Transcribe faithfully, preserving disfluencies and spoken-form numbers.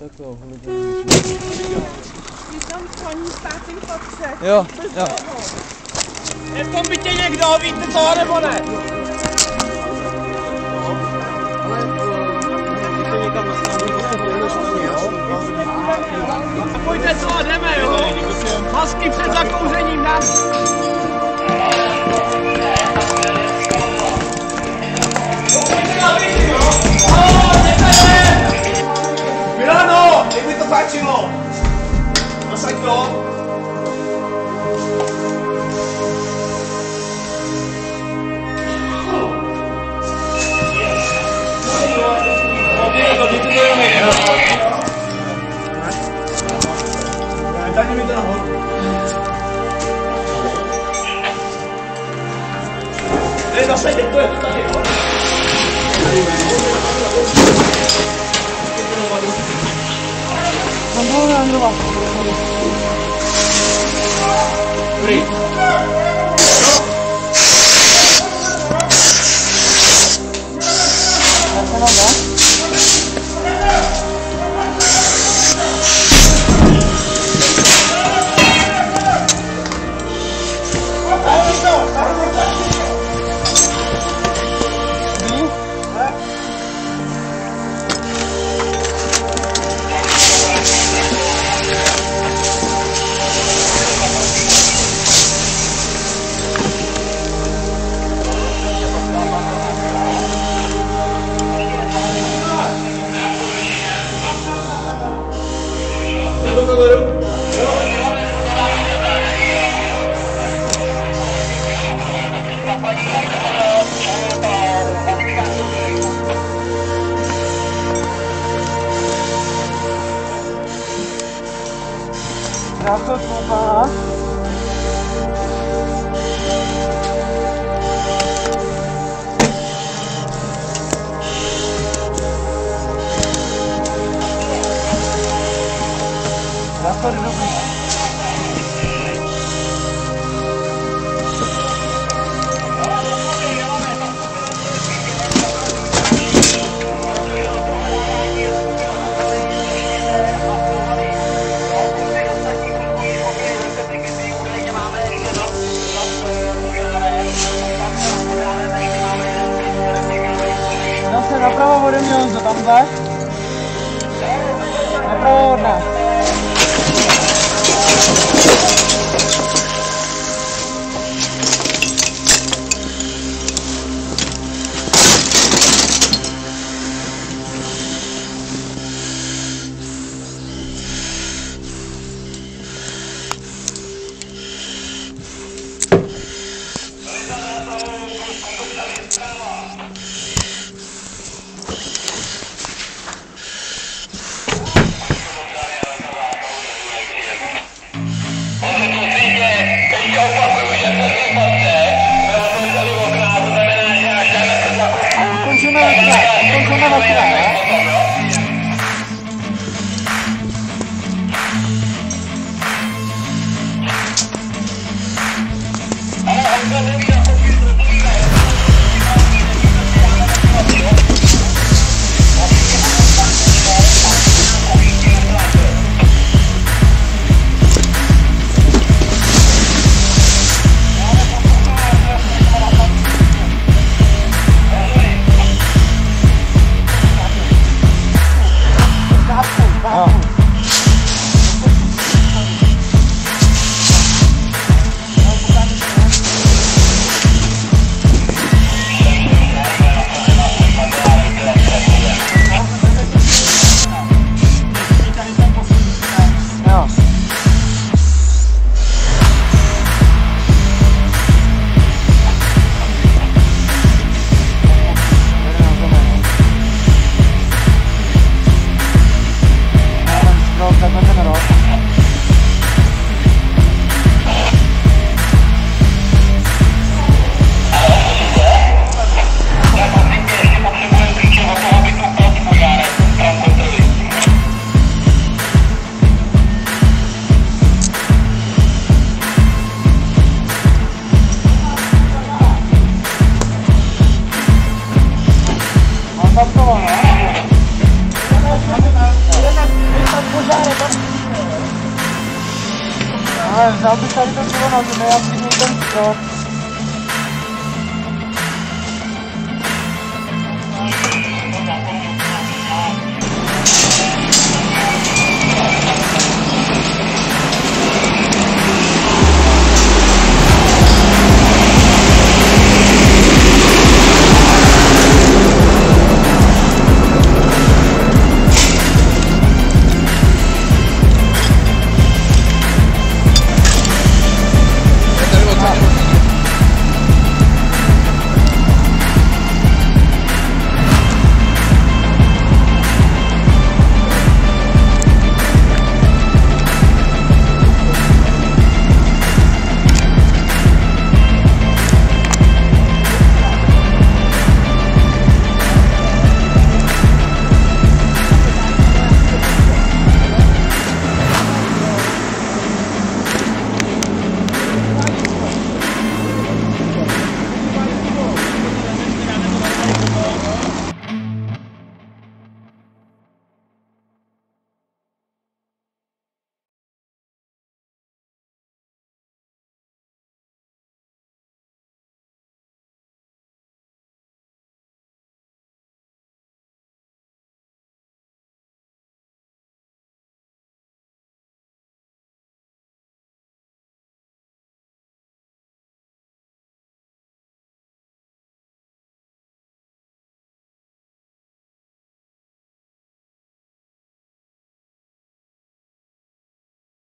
Tak jo, Když tam koní státím patře. jo, jo. Je v tom bytě někdo, víte to, nebo ne? Pojďte co a jdeme, jo? Masky před zakouřením, dám. Milano, jak mi to páčilo? Nasaď to. Dajte mi to nahoru. Ne, nasaď, to je to tady, jo? Tam bylo Androva. Dobrý. Já se nám dá? Já to pomáhá. Já to dobrý. Zase napravo ode mě, Honzo, tam dáš? Napravo od nás. Dal bych tady to pivo na zemi a při něj ten strop.